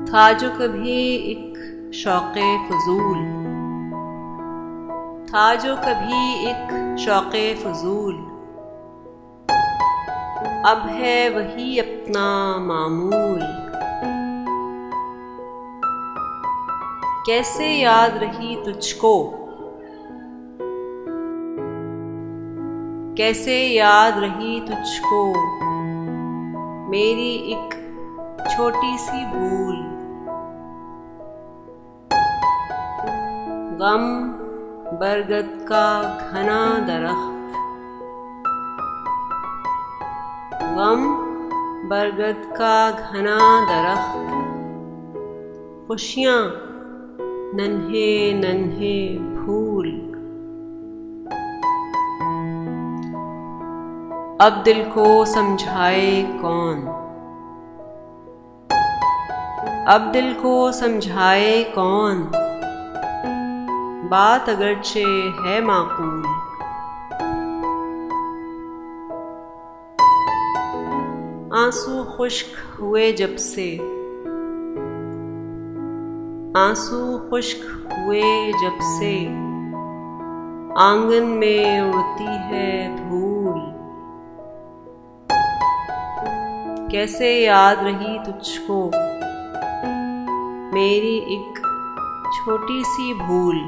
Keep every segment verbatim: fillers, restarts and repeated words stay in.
था जो कभी एक शौक़े फ़ुज़ूल, था जो कभी एक शौक़े फ़ुज़ूल, अब है वही अपना मामूल। कैसे याद रही तुझको, कैसे याद रही तुझको मेरी एक छोटी सी भूल। गम बरगद का घना दरख्त, गम बरगद का घना दरख्त, खुशियाँ नन्हे नन्हे फूल। अब दिल को समझाए कौन, अब दिल को समझाए कौन, बात अगरचे है माकूल। आंसू खुश्क हुए जब से, आंसू खुश्क हुए जब से आंगन में उड़ती है धूल। कैसे याद रही तुझको मेरी एक छोटी सी भूल।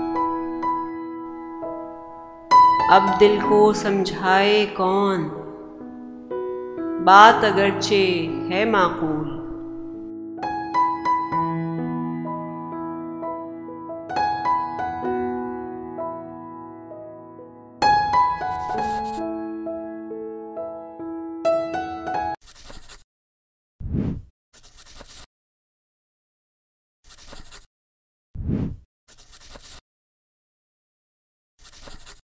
अब दिल को समझाए कौन, बात अगरचे है माकूल।